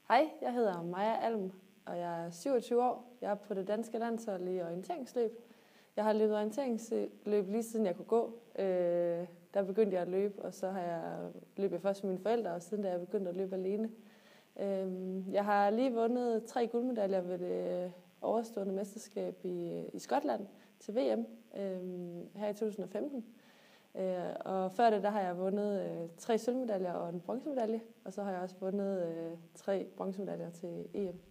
Hej, jeg hedder Maja Alm, og jeg er 27 år. Jeg er på det danske landshold i orienteringsløb. Jeg har løbet orienteringsløb lige siden jeg kunne gå. Der begyndte jeg at løbe, og så har jeg løbet først med mine forældre, og siden da jeg begyndte at løbe alene. Jeg har lige vundet 3 guldmedaljer ved det overstående mesterskab i Skotland til VM her i 2015. Og før det, der har jeg vundet 3 sølvmedaljer og en bronzemedalje, og så har jeg også vundet 3 bronzemedaljer til EM.